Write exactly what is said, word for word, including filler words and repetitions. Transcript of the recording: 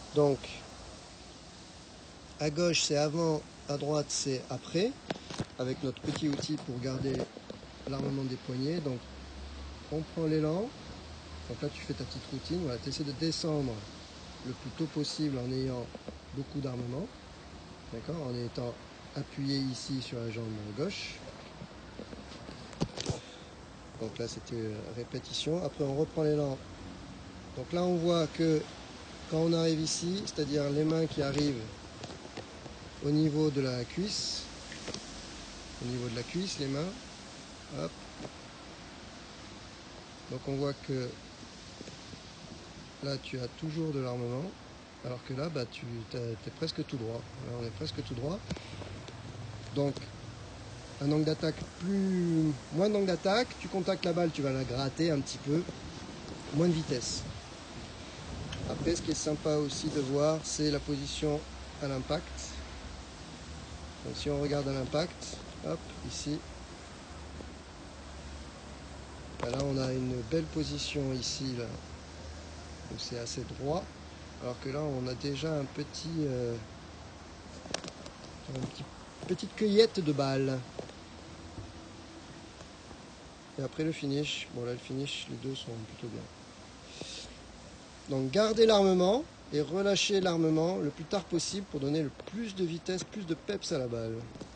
Donc, à gauche c'est avant, à droite c'est après, avec notre petit outil pour garder l'armement des poignets. Donc, on prend l'élan. Donc là, tu fais ta petite routine. Voilà, tu essaies de descendre le plus tôt possible en ayant beaucoup d'armement. D'accord, en étant appuyé ici sur la jambe gauche. Donc là, c'était répétition. Après, on reprend l'élan. Donc là, on voit que quand on arrive ici, c'est-à-dire les mains qui arrivent au niveau de la cuisse, au niveau de la cuisse, les mains, hop. Donc on voit que là, tu as toujours de l'armement, alors que là, bah, tu es presque tout droit. Là, on est presque tout droit. Donc, un angle d'attaque plus... moins d'angle d'attaque, tu contactes la balle, tu vas la gratter un petit peu, moins de vitesse. Après, ce qui est sympa aussi de voir, c'est la position à l'impact. Donc si on regarde à l'impact, hop, ici, ben là on a une belle position ici, là, où c'est assez droit, alors que là on a déjà un petit, euh, une petite, petite cueillette de balles. Et après le finish, bon là le finish, les deux sont plutôt bien. Donc gardez l'armement et relâchez l'armement le plus tard possible pour donner le plus de vitesse, plus de peps à la balle.